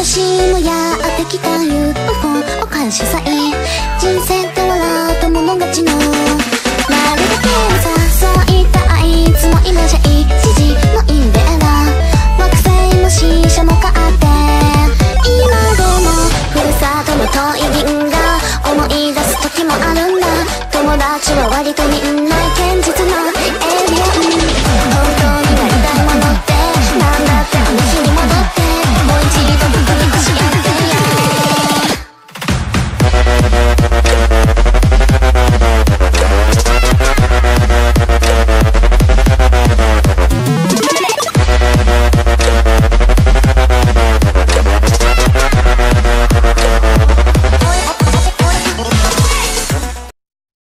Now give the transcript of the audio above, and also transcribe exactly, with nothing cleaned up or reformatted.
年もやってきた ユーエフオー お感謝祭、人生って笑うと物勝ちの誰だけのさ、そういったあいつも今じゃいちじのインベーダー、惑星も死者も勝って今でもふるさとの遠い銀河思い出す時もあるんだ。友達は割とみんな